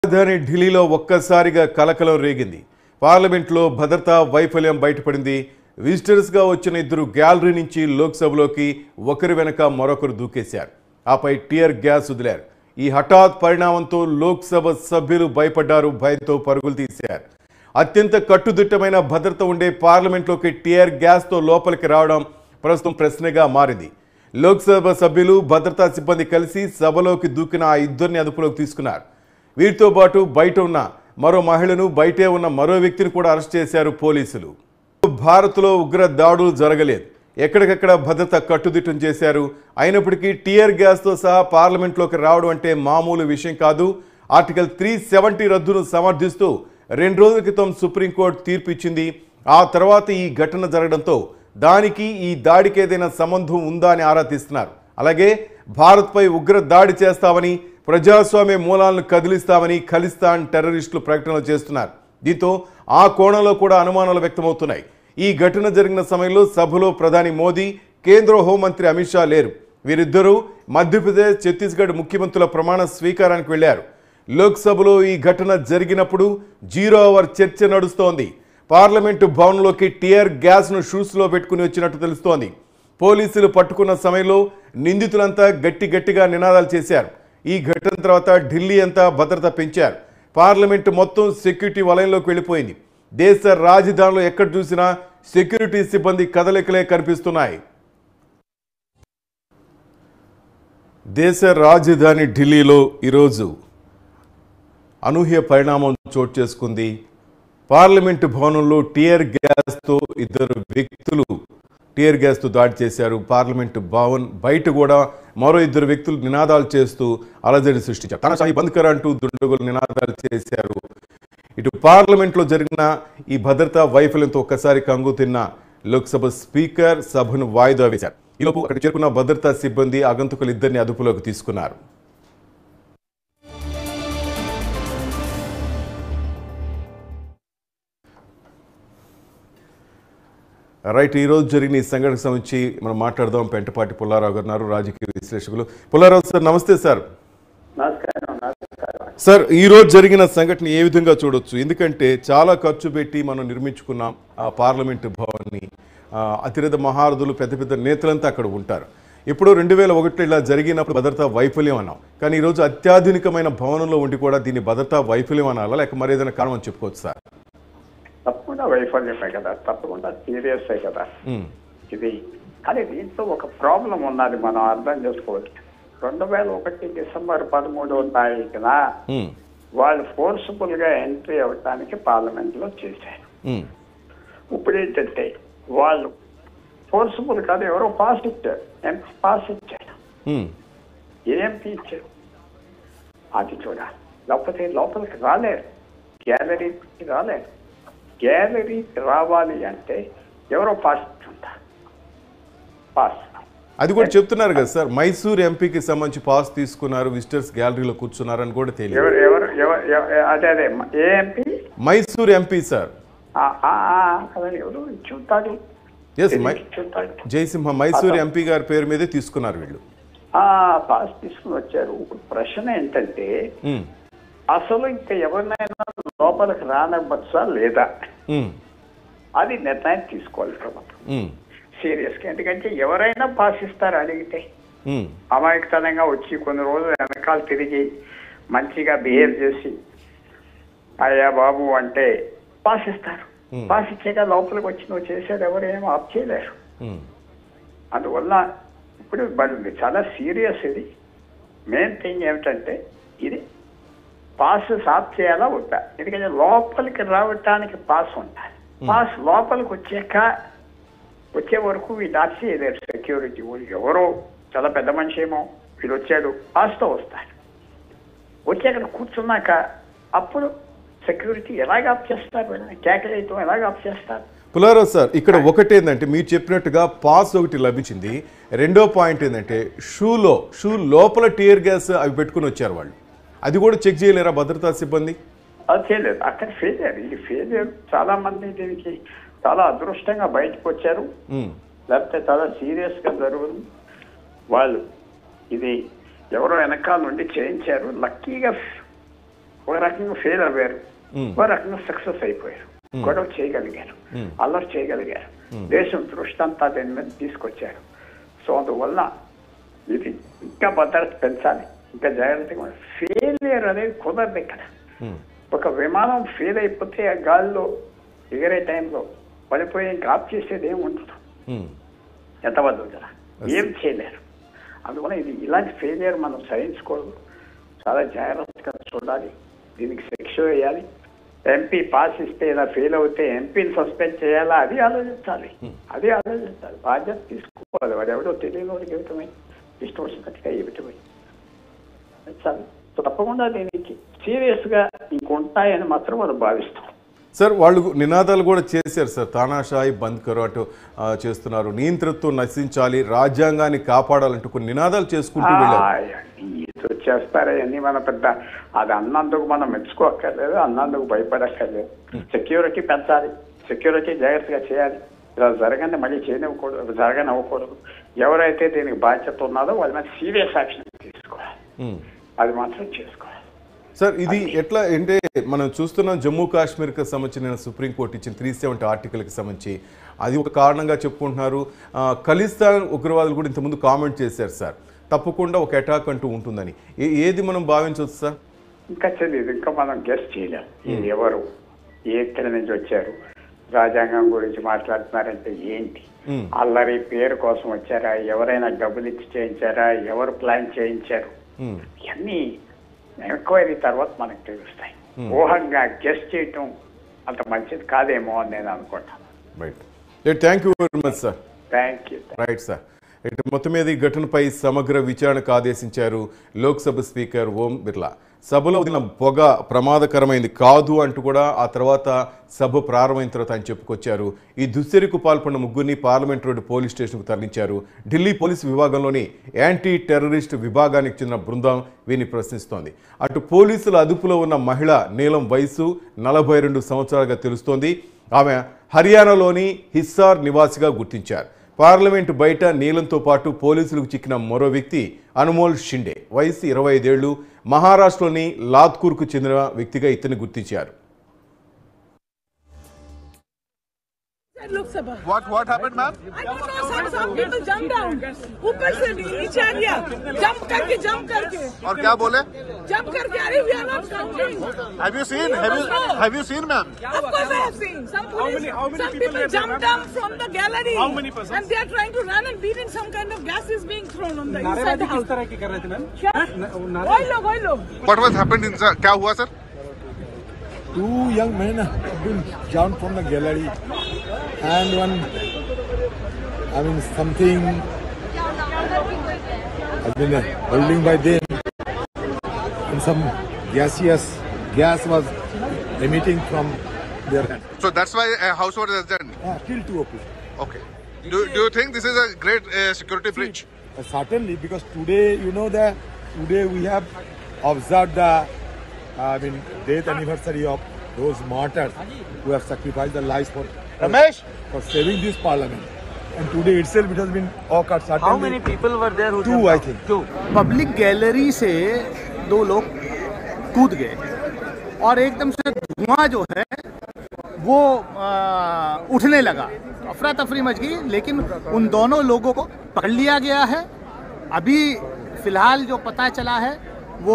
రాజధాని ఢిల్లీలో ఒక్కసారిగా కలకలం రేగింది. పార్లమెంట్లో భద్రతా వైఫల్యం బయటపడింది. విజిటర్స్గా వచ్చిన ఇద్దరు గ్యాలరీ నుంచి లోక్సభలోకి ఒకరి వెనక మరొకరు దూకేశారు. ఆపై టియర్ గ్యాస్ వదిలారు. ఈ హఠాత్ పరిణామంతో లోక్సభ సభ్యులు భయపడ్డారు, భయంతో పరుగులు తీశారు. అత్యంత కట్టుదిట్టమైన భద్రత ఉండే పార్లమెంట్లోకి టియర్ గ్యాస్తో లోపలికి రావడం ప్రస్తుతం ప్రశ్నగా మారింది. లోక్సభ సభ్యులు, భద్రతా సిబ్బంది కలిసి సభలోకి దూకిన ఆ ఇద్దరిని అదుపులోకి తీసుకున్నారు. వీరితో పాటు బయట ఉన్న మరో మహిళను, బయటే ఉన్న మరో వ్యక్తిని కూడా అరెస్ట్ చేశారు పోలీసులు. భారత్లో ఉగ్ర దాడులు జరగలేదు. ఎక్కడికక్కడ భద్రత కట్టుదిట్టం చేశారు. అయినప్పటికీ టియర్ గ్యాస్తో సహా పార్లమెంట్లోకి రావడం అంటే మామూలు విషయం కాదు. ఆర్టికల్ 370 రద్దును సమర్థిస్తూ 2 రోజుల క్రితం సుప్రీంకోర్టు తీర్పు ఇచ్చింది. ఆ తర్వాత ఈ ఘటన జరగడంతో దానికి ఈ దాడికి ఏదైనా సంబంధం ఉందా అని ఆరా తీస్తున్నారు. అలాగే భారత్పై ఉగ్ర దాడి చేస్తామని, ప్రజాస్వామ్య మూలాలను కదిలిస్తామని ఖలిస్తాన్ టెర్రరిస్టులు ప్రకటనలు చేస్తున్నారు. దీంతో ఆ కోణంలో కూడా అనుమానాలు వ్యక్తమవుతున్నాయి. ఈ ఘటన జరిగిన సమయంలో సభలో ప్రధాని మోదీ, కేంద్ర హోంమంత్రి అమిత్ షా లేరు. వీరిద్దరూ మధ్యప్రదేశ్, ఛత్తీస్గఢ్ ముఖ్యమంత్రుల ప్రమాణ స్వీకారానికి వెళ్లారు. లోక్సభలో ఈ ఘటన జరిగినప్పుడు 0 అవర్ చర్చ నడుస్తోంది. పార్లమెంటు భవన్లోకి టియర్ గ్యాస్ను షూస్లో పెట్టుకుని వచ్చినట్టు తెలుస్తోంది. పోలీసులు పట్టుకున్న సమయంలో నిందితులంతా గట్టిగా నినాదాలు చేశారు. ఈ ఘటన తర్వాత ఢిల్లీ అంతా భద్రత పెంచారు. పార్లమెంటు మొత్తం సెక్యూరిటీ వలయంలోకి వెళ్ళిపోయింది. దేశ రాజధానిలో ఎక్కడ చూసినా సెక్యూరిటీ సిబ్బంది కదలికలే కనిపిస్తున్నాయి. దేశ రాజధాని ఢిల్లీలో ఈరోజు అనూహ్య పరిణామం చోటు చేసుకుంది. పార్లమెంటు భవనంలో టియర్ గ్యాస్తో ఇద్దరు వ్యక్తులు టియర్ గ్యాస్తో దాడి చేశారు. పార్లమెంటు భవన్ బయట కూడా మరో ఇద్దరు వ్యక్తులు నినాదాలు చేస్తూ అలజడి సృష్టించారు. తనషాహి బంద్ కర్ అంటూ దుండగులు నినాదాలు చేశారు. ఇటు పార్లమెంట్లో జరిగిన ఈ భద్రతా వైఫల్యంతో ఒక్కసారి కంగు తిన్న లోక్సభ స్పీకర్ సభను వాయిదా వేశారు. ఈలోపు అక్కడ చేరుకున్న భద్రతా సిబ్బంది ఆగంతుకులు ఇద్దరిని అదుపులోకి తీసుకున్నారు. రైట్, ఈరోజు జరిగిన ఈ సంఘటనకు సంబంధించి మనం మాట్లాడదాం. పెంటపాటి పుల్లారావు గారు ఉన్నారు, రాజకీయ విశ్లేషకులు. పుల్లారావు సార్, నమస్తే సార్. సార్, ఈరోజు జరిగిన సంఘటన ఏ విధంగా చూడొచ్చు? ఎందుకంటే చాలా ఖర్చు పెట్టి మనం నిర్మించుకున్నాం ఆ పార్లమెంటు భవన్ని. అతిరథ మహారథులు, పెద్ద నేతలంతా అక్కడ ఉంటారు. ఇప్పుడు 2001 ఇలా జరిగినప్పుడు భద్రతా వైఫల్యం అన్నాం. కానీ ఈరోజు అత్యాధునికమైన భవనంలో ఉండి కూడా దీన్ని భద్రతా వైఫల్యం అనాలా, లేక మరి ఏదైనా కారణం అని చెప్పుకోవచ్చు సార్? తప్పకుండా వైఫల్యమే కదా, తప్పకుండా సీరియస్ కదా ఇది. కానీ దీంట్లో ఒక ప్రాబ్లం ఉన్నది, మనం అర్థం చేసుకోవచ్చు. 2001 డిసెంబర్ 13వ తారీఖున వాళ్ళు ఫోర్స్ఫుల్ గా ఎంట్రీ అవడానికి పార్లమెంట్ లో చేశారు. ఇప్పుడు ఏంటంటే వాళ్ళు ఫోర్స్ఫుల్ కాదు, ఎవరో పాస్ ఇచ్చారు, ఎంపీ పాస్ ఇచ్చారు. ఎంపీ ఇచ్చారు అది చూడాలి. లేకపోతే లోపలికి రాలేరు, గ్యాలరీకి రాలేరు. గ్యాలరీకి రావాలి అంటే ఎవరో పాస్ ఇచ్చుంటారు. పాస్ అది కూడా చెప్తున్నారు కదా సార్, మైసూర్ ఎంపీకి సంబంధించి పాస్ తీసుకున్నారు, విజిటర్స్ గ్యాలరీలో కూర్చున్నారు అని కూడా తెలియదు. అదే ఏ ఎంపీ? Mysore MP sir. ఎవరు ఇచ్చుంటారు? జయసింహ మైసూర్ ఎంపీ గారి పేరు మీదే తీసుకున్నారు వీళ్ళు. పాస్ తీసుకుని వచ్చారు. ఇప్పుడు ప్రశ్న ఏంటంటే అసలు ఇంకా ఎవరినైనా లోపలికి రానివ్వచ్చా లేదా అది నిర్ణయం తీసుకోవాలి ప్రభుత్వం సీరియస్ గా. ఎందుకంటే ఎవరైనా పాస్ ఇస్తారు అడిగితే. అమాయకతనంగా వచ్చి కొన్ని రోజులు వెనకాల తిరిగి మంచిగా బిహేవ్ చేసి అయ్యా బాబు అంటే పాస్ ఇస్తారు. పాస్ ఇచ్చాక లోపలికి వచ్చి నువ్వు చేసేది ఎవరేమో ఆప్ చేయలేరు. అందువల్ల ఇప్పుడు చాలా సీరియస్ ఇది. మెయిన్ థింగ్ ఏమిటంటే ఇది పాస్ సాఫ్ చేయాలా వద్దా? ఎందుకంటే లోపలికి రావటానికి పాస్ ఉండాలి. పాస్ లోపలికి వచ్చే వరకు వీళ్ళు ఆఫ్ చేయలేరు సెక్యూరిటీ. ఎవరో చాలా పెద్ద మనిషి ఏమో వీళ్ళు వచ్చాడు, పాస్తో వస్తారు. వచ్చి అక్కడ కూర్చున్నాక అప్పుడు సెక్యూరిటీ ఎలాగ ఆఫ్ చేస్తారు? కేకలేయటం ఎలాగ ఆఫ్ చేస్తారు? పుల్లారావు సార్, ఇక్కడ ఒకటి ఏంటంటే మీరు చెప్పినట్టుగా పాస్ ఒకటి లభించింది. రెండో పాయింట్ ఏంటంటే షూ లోపల టియర్ గ్యాస్ అవి పెట్టుకుని వచ్చారు వాళ్ళు. అది కూడా చెక్ చేయలేరా భద్రతా సిబ్బంది? అది చేయలేదు. అక్కడ ఫెయిలియర్. ఇది ఫెయిలియర్. చాలా మంది దీనికి చాలా అదృష్టంగా బయటకు వచ్చారు, లేకపోతే చాలా సీరియస్ గా జరుగుతుంది. వాళ్ళు ఇది ఎవరో వెనకాల నుండి చేయించారు. లక్కీగా ఒక రకంగా ఫెయిల్ అయ్యారు, ఒక రకంగా సక్సెస్ అయిపోయారు. గొడవ చేయగలిగారు, అల్లరి చేయగలిగారు, దేశం దృష్టి అంతా దీని మీద తీసుకొచ్చారు. సో అందువల్ల ఇది ఇంకా భద్రత పెంచాలి, ఇంకా జాగ్రత్తగా. ఫెయిలియర్ అనేది కుదరదు ఇక్కడ. ఒక విమానం ఫెయిల్ అయిపోతే ఆ గాలిలో ఎగరే టైంలో పడిపోయి ఇంకా ఆఫ్ చేసేది ఏమి ఉండదు, ఎంత వద్దు ఏం చేయలేరు. అందువల్ల ఇది ఇలాంటి ఫెయిలియర్ మనం సహించకూడదు, చాలా జాగ్రత్తగా చూడాలి, దీనికి శిక్ష వేయాలి. ఎంపీ పాస్ ఇస్తే ఇలా ఫెయిల్ అవుతే ఎంపీని సస్పెండ్ చేయాలా అది ఆలోచించాలి, బాధ్యత తీసుకోవాలి. వాడు ఎవడో తెలియని వాడికి ఇవ్వటమే, ఇష్టం వచ్చినట్టుగా ఇవ్వటమే. సో తప్పకుండా దీనికి సీరియస్గా ఇంకొంటాయని మాత్రం వాళ్ళు భావిస్తాం. సార్ వాళ్ళు నినాదాలు కూడా చేశారు సార్, తానాషాయి బంద్ కరో అంటూ చేస్తున్నారు, నియంతృత్వం నశించాలి, రాజ్యాంగాన్ని కాపాడాలంటూ కొన్ని నినాదాలు చేసుకుంటూ ఏదో చేస్తారా అన్ని మన పెద్ద అది అన్నందుకు మనం మెచ్చుకోక్కర్లేదు, అన్నందుకు భయపడక్కర్లేదు. సెక్యూరిటీ పెంచాలి, సెక్యూరిటీ జాగ్రత్తగా చేయాలి. ఇలా జరగని మళ్ళీ చేయనివ్వకూడదు, జరగనివ్వకూడదు. ఎవరైతే దీనికి బాధ్యత ఉన్నారో వాళ్ళ మీద సీరియస్ యాక్షన్ తీసుకోవాలి, అది మాత్రం చేసుకోవాలి. సార్ ఇది ఎట్లా అంటే మనం చూస్తున్నాం, జమ్మూ కాశ్మీర్కి సంబంధించిన సుప్రీంకోర్టు ఇచ్చిన 370 ఆర్టికల్కి సంబంధించి అది ఒక కారణంగా చెప్పుకుంటున్నారు. ఖలిస్తాన్ ఉగ్రవాదులు కూడా ఇంతకుముందు కామెంట్ చేశారు సార్, తప్పకుండా ఒక అటాక్ అంటూ ఉంటుందని. ఏది మనం భావించవచ్చు సార్? ఇంకా తెలియదు, ఇంకా మనం గెస్ట్ చేయలేం. ఎవరు ఎక్కడి నుంచి వచ్చారు, రాజ్యాంగం గురించి మాట్లాడుతున్నారంటే ఏంటి, అల్లరి పేరు కోసం వచ్చారా, ఎవరైనా డబ్బులు ఇచ్చి చేయించారా, ఎవరు ప్లాన్ చేయించారు, ఇవన్నీ ఎంక్వైరీ తర్వాత మనకు తెలుస్తాయి. ఊహంగా గెస్ట్ చేయటం అంత మంచిది కాదేమో అని నేను అనుకుంటాను. Thank you very much sir. Thank you. Right sir. మొత్తం మీద ఈ ఘటనపై సమగ్ర విచారణకు ఆదేశించారు లోక్సభ స్పీకర్ ఓం బిర్లా. సభలో వదిలిన పొగ ప్రమాదకరమైంది కాదు అంటూ కూడా ఆ తర్వాత సభ ప్రారంభమైన తర్వాత ఆయన చెప్పుకొచ్చారు. ఈ దుశ్చర్యకు పాల్పడిన ముగ్గురిని పార్లమెంట్ రోడ్డు పోలీస్ స్టేషన్కు తరలించారు. ఢిల్లీ పోలీసు విభాగంలోని యాంటీ టెర్రరిస్ట్ విభాగానికి చెందిన బృందం వీరిని ప్రశ్నిస్తోంది. అటు పోలీసుల అదుపులో ఉన్న మహిళ నీలం వయసు 42 సంవత్సరాలుగా తెలుస్తోంది. ఆమె హర్యానాలోని హిస్సార్ నివాసిగా గుర్తించారు. పార్లమెంటు బయట నీలంతో పాటు పోలీసులకు చిక్కిన మరో వ్యక్తి అనుమోల్ షిండే, వయసు 25 ఏళ్లు, మహారాష్ట్రలోని లాత్కూర్కు చెందిన వ్యక్తిగా ఇతన్ని గుర్తించారు. What happened, ma'am? I don't know. Some people jump down. ऊपर से नीचे आ गया. Jump करके. और क्या बोले? Jump करके. अरे we are not counting. Have you seen, ma'am? Of course I have seen. Some people jump down from the gallery. How many persons? And they are trying to run and beat in some kind of gas is being thrown on the inside the house. किस तरह की कर रहे थे ma'am? क्या? वही लोग. What was happened inside? क्या हुआ, sir? Two young men have been jumped from the gallery, and something has been holding by them, and some gas was emitting from their hand. So that's why house was adjourned. Till 2 o'clock. Okay. Do you think this is a great security breach? Certainly, because today, today we have observed the death anniversary of those martyrs who have sacrificed their lives for saving this parliament. And today itself it has been occurred. Certainly. How many people were there? Who 2, I think. 2. Public gallery से 2 लोग कूद गए और एकदम से धुआं जो है वो उठने लगा, अफरा तफरी मच गई, लेकिन उन दोनों लोगों को पकड़ लिया गया है। अभी फिलहाल जो पता चला है वो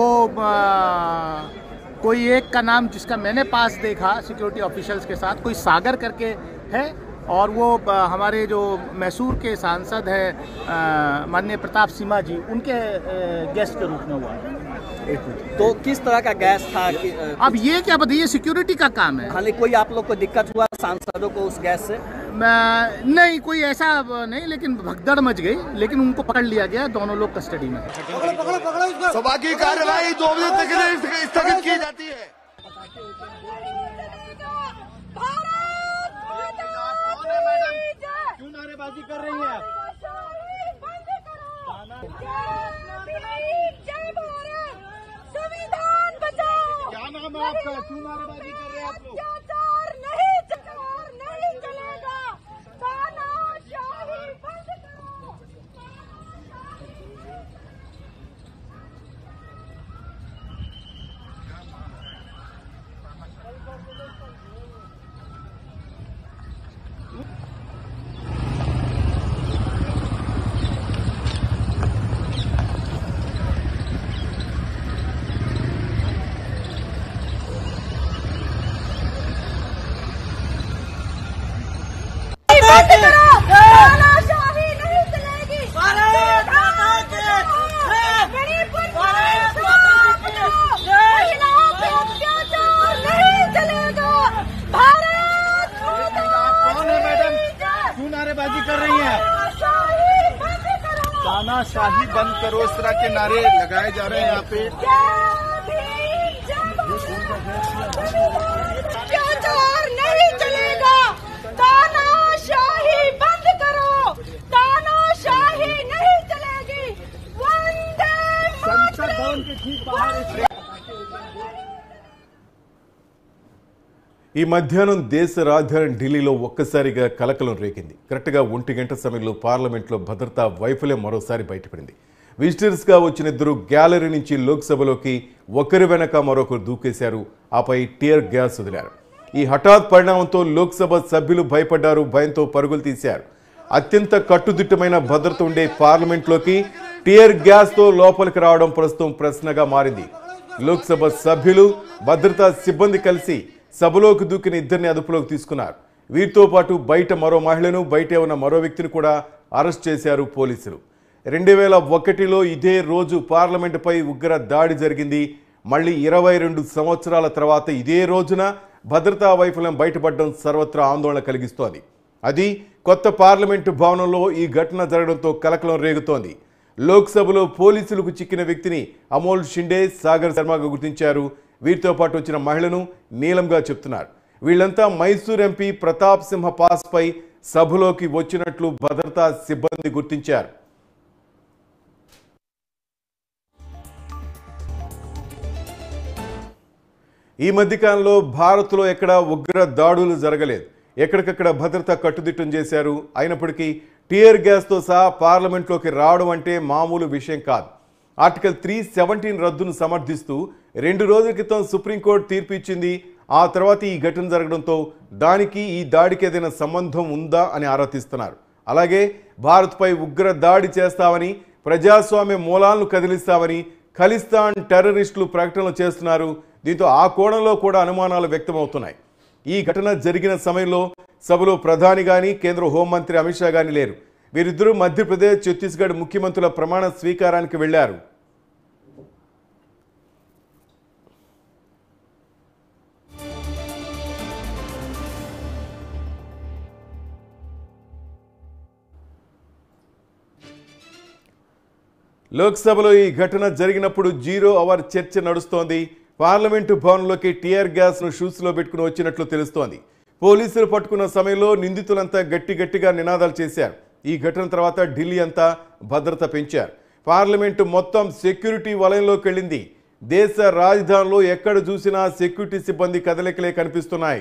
कोई एक का नाम जिसका मैंने पास देखा सिक्योरिटी ऑफिशियल्स के साथ, कोई सागर करके है, और वो हमारे जो मैसूर के सांसद हैं माननीय प्रताप सिम्हा जी, उनके गेस्ट के रूप में हुआ। तो किस तरह का गैस था कि, अब ये क्या बताइए, सिक्योरिटी का काम है। हालांकि कोई आप लोग को दिक्कत हुआ सांसदों को उस गैस से? नहीं, कोई ऐसा नहीं, लेकिन भगदड़ मच गई, लेकिन उनको पकड़ लिया गया, दोनों लोग कस्टडी में। सभा की कार्यवाही 2 बजे तक स्थगित की जाती है। क्यों नारेबाजी कर रही हैं आप? संविधान बचाओ। क्या नाम है आपका? क्यों नारेबाजी कर रहे हैं आप लोग? नहीं चलेगा, तानाशाही बंद करो। बंद करो, तानाशाही नहीं चलेगी। भारत माता की महिलाओं पे अत्याचार नहीं चलेगा। भारत कौन है मैडम, क्यों नारेबाजी कर रही हैं? तानाशाही बंद करो, इस तरह के नारे लगाए जा रहे हैं यहाँ पे। अत्याचार नहीं चलेगा, तानाशाही बंद करो, तानाशाही नहीं चलेगी। वंदे संसद भवन के ठीक बाहर ఈ మధ్యాహ్నం దేశ రాజధాని ఢిల్లీలో ఒక్కసారిగా కలకలం రేగింది. కరెక్ట్గా 1 గంట సమయంలో పార్లమెంట్లో భద్రతా వైఫల్యం మరోసారి బయటపడింది. విజిటర్స్గా వచ్చిన ఇద్దరు గ్యాలరీ నుంచి లోక్సభలోకి ఒకరి వెనక మరొకరు దూకేశారు. ఆపై టియర్ గ్యాస్ వదిలారు. ఈ హఠాత్ పరిణామంతో లోక్సభ సభ్యులు భయపడ్డారు, భయంతో పరుగులు తీశారు. అత్యంత కట్టుదిట్టమైన భద్రత ఉండే పార్లమెంట్లోకి టియర్ గ్యాస్తో లోపలికి రావడం ప్రస్తుతం ప్రశ్నగా మారింది. లోక్సభ సభ్యులు భద్రతా సిబ్బంది కలిసి సభలోకి దూకిన ఇద్దరిని అదుపులోకి తీసుకున్నారు. వీరితో పాటు బయట మరో మహిళను, బయట ఉన్న మరో వ్యక్తిని కూడా అరెస్ట్ చేశారు పోలీసులు. 2001లో ఇదే రోజు పార్లమెంటుపై ఉగ్ర దాడి జరిగింది. మళ్ళీ 22 సంవత్సరాల తర్వాత ఇదే రోజున భద్రతా వైఫల్యం బయటపడడం సర్వత్రా ఆందోళన కలిగిస్తోంది. అది కొత్త పార్లమెంటు భవనంలో ఈ ఘటన జరగడంతో కలకలం రేగుతోంది. లోక్సభలో పోలీసులకు చిక్కిన వ్యక్తిని అమోల్ షిండే, సాగర్ శర్మగా గుర్తించారు. వీరితో పాటు వచ్చిన మహిళను నీలంగా చెప్తున్నారు. వీళ్లంతా మైసూర్ ఎంపీ ప్రతాప్ సింహ పాస్ పై సభలోకి వచ్చినట్లు భద్రతా సిబ్బంది గుర్తించారు. ఈ మధ్యకాలంలో భారత్లో ఎక్కడ ఉగ్ర దాడులు జరగలేదు. ఎక్కడికక్కడ భద్రత కట్టుదిట్టం చేశారు. అయినప్పటికీ టియర్ గ్యాస్తో సహా పార్లమెంట్లోకి రావడం అంటే మామూలు విషయం కాదు. ఆర్టికల్ 317 రద్దును సమర్థిస్తూ 2 రోజుల క్రితం సుప్రీంకోర్టు తీర్పు ఇచ్చింది. ఆ తర్వాత ఈ ఘటన జరగడంతో దానికి ఈ దాడికి ఏదైనా సంబంధం ఉందా అని ఆరా తీస్తున్నారు. అలాగే భారత్పై ఉగ్ర దాడి చేస్తామని, ప్రజాస్వామ్య మూలాలను కదిలిస్తామని ఖలిస్తాన్ టెర్రరిస్టులు ప్రకటనలు చేస్తున్నారు. దీంతో ఆ కోణంలో కూడా అనుమానాలు వ్యక్తమవుతున్నాయి. ఈ ఘటన జరిగిన సమయంలో సభలో ప్రధాని కానీ, కేంద్ర హోంమంత్రి అమిత్ షా కానీ లేరు. వీరిద్దరూ మధ్యప్రదేశ్, ఛత్తీస్గఢ్ ముఖ్యమంత్రుల ప్రమాణ స్వీకారానికి వెళ్లారు. లోక్సభలో ఈ ఘటన జరిగినప్పుడు 0 అవర్ చర్చ నడుస్తోంది. పార్లమెంటు భవన్లోకి టియర్ గ్యాస్ను షూస్లో పెట్టుకుని వచ్చినట్లు తెలుస్తోంది. పోలీసులు పట్టుకున్న సమయంలో నిందితులంతా గట్టిగా నినాదాలు చేశారు. ఈ ఘటన తర్వాత ఢిల్లీ అంతా భద్రత పెంచారు. పార్లమెంటు మొత్తం సెక్యూరిటీ వలయంలోకి వెళ్ళింది. దేశ రాజధానిలో ఎక్కడ చూసినా సెక్యూరిటీ సిబ్బంది కదలికలే కనిపిస్తున్నాయి.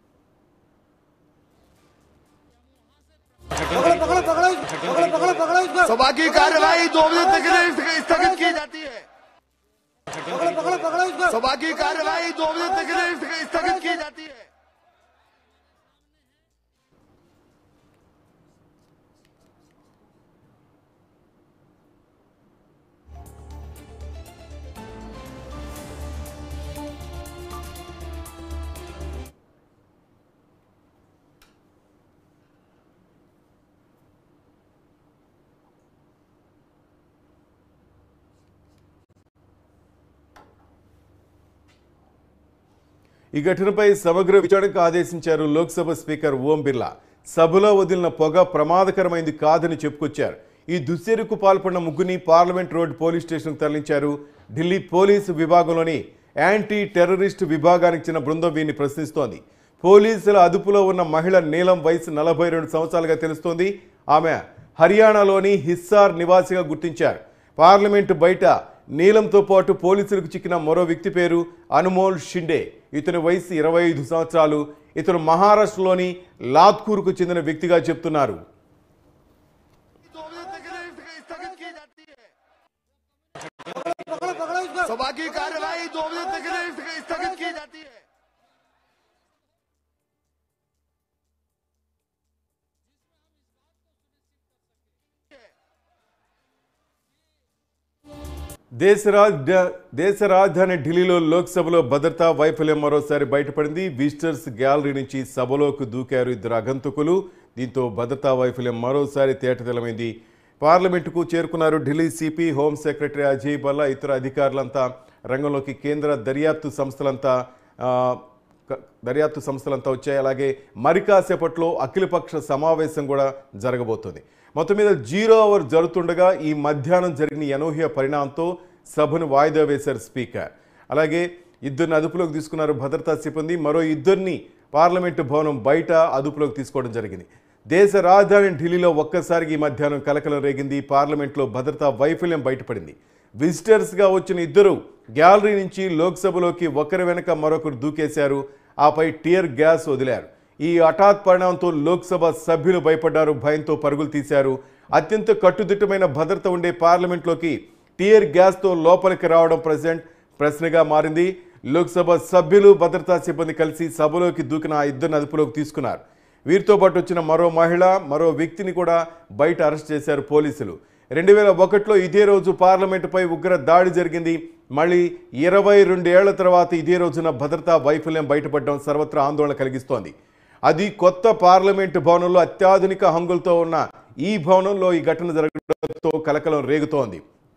सभा की कार्यवाही 2 बजे तक स्थगित की जाती है। सभा की कार्यवाही 2 बजे तक स्थगित की जाती है। ఈ ఘటనపై సమగ్ర విచారణకు ఆదేశించారు లోక్సభ స్పీకర్ ఓం బిర్లా. సభలో వదిలిన పొగ ప్రమాదకరమైంది కాదని చెప్పుకొచ్చారు. ఈ దుశ్చర్యకు పాల్పడిన ముగ్గురిని పార్లమెంట్ రోడ్ పోలీస్ స్టేషన్కు తరలించారు. ఢిల్లీ పోలీసు విభాగంలోని యాంటీ టెర్రరిస్ట్ విభాగానికి చెందిన బృందం వీరిని ప్రశ్నిస్తోంది. పోలీసుల అదుపులో ఉన్న మహిళ నీలం వయసు 42 సంవత్సరాలుగా తెలుస్తోంది. ఆమె హర్యానాలోని హిస్సార్ నివాసిగా గుర్తించారు. పార్లమెంటు బయట నీలంతో పాటు పోలీసులకు చిక్కిన మరో వ్యక్తి పేరు అనుమోల్ షిండే. ఇతని వయసు 25 సంవత్సరాలు. ఇతను మహారాష్ట్రలోని లాత్కూర్కు చెందిన వ్యక్తిగా చెప్తున్నారు. सभा की कार्यवाही 2 बजे तक स्थगित की जाती है। దేశ రాజధాని ఢిల్లీలో లోక్సభలో భద్రతా వైఫల్యం మరోసారి బయటపడింది. విజిటర్స్ గ్యాలరీ నుంచి సభలోకి దూకారు ఇద్దరు ఆగంతుకులు. దీంతో భద్రతా వైఫల్యం మరోసారి తేటతెల్లమైంది. పార్లమెంటుకు చేరుకున్నారు Delhi CP, home secretary Ajay Bhalla, ఇతర అధికారులంతా రంగంలోకి. కేంద్ర దర్యాప్తు సంస్థలంతా వచ్చాయి. అలాగే మరి కాసేపట్లో అఖిలపక్ష సమావేశం కూడా జరగబోతోంది. మొత్తం మీద 0 అవర్ జరుగుతుండగా ఈ మధ్యాహ్నం జరిగిన అనూహ్య పరిణామంతో సభను వాయిదా వేశారు స్పీకర్. అలాగే 2 అదుపులోకి తీసుకున్నారు భద్రతా సిబ్బంది. మరో 2 పార్లమెంటు భవనం బయట అదుపులోకి తీసుకోవడం జరిగింది. దేశ రాజధాని ఢిల్లీలో ఒక్కసారికి ఈ మధ్యాహ్నం కలకలం రేగింది. పార్లమెంట్లో భద్రతా వైఫల్యం బయటపడింది. విజిటర్స్గా వచ్చిన 2 గ్యాలరీ నుంచి లోక్సభలోకి ఒకరి వెనక మరొకరు దూకేశారు. ఆపై టియర్ గ్యాస్ వదిలారు. ఈ హఠాత్ పరిణామంతో లోక్సభ సభ్యులు భయపడ్డారు, భయంతో పరుగులు తీశారు. అత్యంత కట్టుదిట్టమైన భద్రత ఉండే పార్లమెంట్లోకి టియర్ గ్యాస్తో లోపలికి రావడం ప్రశ్నగా మారింది. లోక్సభ సభ్యులు, భద్రతా సిబ్బంది కలిసి సభలోకి దూకిన ఆ 2 అదుపులోకి తీసుకున్నారు. వీరితో పాటు వచ్చిన మరో మహిళ, మరో వ్యక్తిని కూడా బయట అరెస్ట్ చేశారు పోలీసులు. 2001లో ఇదే రోజు పార్లమెంటుపై ఉగ్ర దాడి జరిగింది. మళ్ళీ 22 ఏళ్ల తర్వాత ఇదే రోజున భద్రతా వైఫల్యం బయటపడడం సర్వత్రా ఆందోళన కలిగిస్తోంది. అది కొత్త పార్లమెంటు భవనంలో అత్యాధునిక హంగులతో ఉన్న ఈ భవనంలో ఈ ఘటన జరగడంతో కలకలం రేగుతోంది.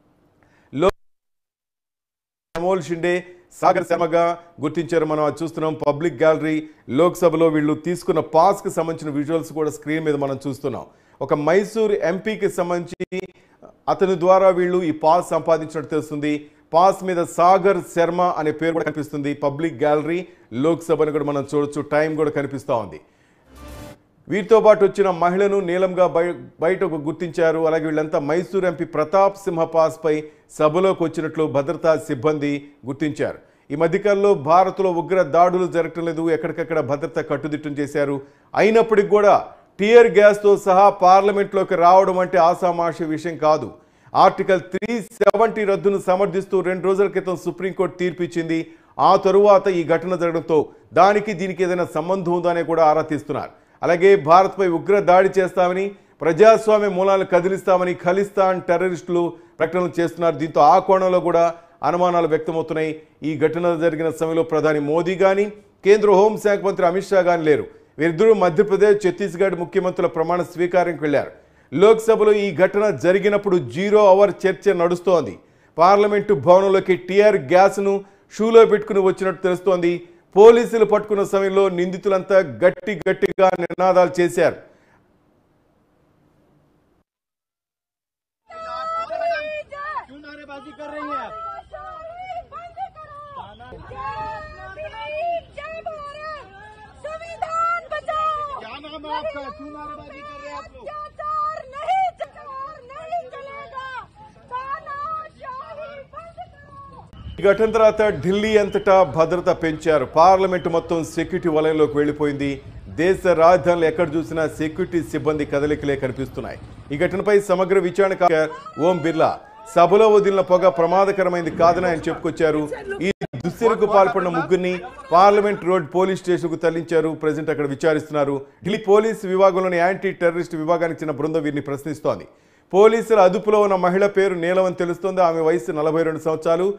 అమోల్ షిండే, సాగర్ శర్మగా గుర్తించారు. మనం అది చూస్తున్నాం. పబ్లిక్ గ్యాలరీ లోక్సభలో వీళ్ళు తీసుకున్న పాస్కి సంబంధించిన విజువల్స్ కూడా స్క్రీన్ మీద మనం చూస్తున్నాం. ఒక మైసూర్ ఎంపీకి సంబంధించి అతని ద్వారా వీళ్ళు ఈ పాస్ సంపాదించినట్టు తెలుస్తుంది. పాస్ మీద సాగర్ శర్మ అనే పేరు కూడా కనిపిస్తుంది. పబ్లిక్ గ్యాలరీ లోక్సభను కూడా మనం చూడొచ్చు. టైం కూడా కనిపిస్తూ ఉంది. వీరితో పాటు వచ్చిన మహిళను నీలంగా బయటకు గుర్తించారు. అలాగే వీళ్ళంతా మైసూర్ ఎంపీ ప్రతాప్ సింహ పాస్పై సభలోకి వచ్చినట్లు భద్రతా సిబ్బంది గుర్తించారు. ఈ మధ్యకాలంలో భారత్లో ఉగ్ర దాడులు జరగటం లేదు. ఎక్కడికక్కడ భద్రత కట్టుదిట్టం చేశారు. అయినప్పటికీ కూడా టియర్ గ్యాస్తో సహా పార్లమెంట్లోకి రావడం అంటే ఆషామాషి విషయం కాదు. ఆర్టికల్ 370 రద్దును సమర్థిస్తూ 2 రోజుల క్రితం సుప్రీంకోర్టు తీర్పు ఇచ్చింది. ఆ తరువాత ఈ ఘటన జరగడంతో దీనికి ఏదైనా సంబంధం ఉందా అని కూడా ఆరా తీస్తున్నారు. అలాగే భారత్పై ఉగ్ర దాడి చేస్తామని, ప్రజాస్వామ్య మూలాలను కదిలిస్తామని ఖలిస్తాన్ టెర్రరిస్టులు ప్రకటనలు చేస్తున్నారు. దీంతో ఆ కోణంలో కూడా అనుమానాలు వ్యక్తమవుతున్నాయి. ఈ ఘటన జరిగిన సమయంలో ప్రధాని మోదీ కానీ, కేంద్ర హోంశాఖ మంత్రి అమిత్ షా కానీ లేరు. వీరిద్దరూ మధ్యప్రదేశ్, ఛత్తీస్గఢ్ ముఖ్యమంత్రుల ప్రమాణ స్వీకారానికి వెళ్లారు. లోక్సభలో ఈ ఘటన జరిగినప్పుడు 0 అవర్ చర్చ నడుస్తోంది. పార్లమెంటు భవనంలోకి టియర్ గ్యాస్ను షూలో పెట్టుకుని వచ్చినట్టు తెలుస్తోంది. పోలీసులు పట్టుకున్న సమయంలో నిందితులంతా గట్టిగా నినాదాలు చేశారు. ఈ ఘటన తర్వాత ఢిల్లీ అంతటా భద్రత పెంచారు. పార్లమెంటు మొత్తం సెక్యూరిటీ వలయంలోకి వెళ్లిపోయింది. దేశ రాజధానిలో ఎక్కడ చూసినా సెక్యూరిటీ సిబ్బంది కదలికలే కనిపిస్తున్నాయి. ఈ ఘటనపై సమగ్ర విచారణ ఓం బిర్లా సభలో వదిలిన పొగ ప్రమాదకరమైంది కాదని ఆయన చెప్పుకొచ్చారు. ఈ దుశ్చర్యకు పాల్పడిన 3 పార్లమెంట్ రోడ్ పోలీస్ స్టేషన్కు తరలించారు. ప్రజెంట్ అక్కడ విచారిస్తున్నారు. ఢిల్లీ పోలీస్ విభాగంలోని యాంటీ టెర్రరిస్ట్ విభాగానికి చెందిన బృందం వీరిని ప్రశ్నిస్తోంది. పోలీసుల అదుపులో ఉన్న మహిళ పేరు నీలం అని తెలుస్తోంది. ఆమె వయసు 42 సంవత్సరాలు.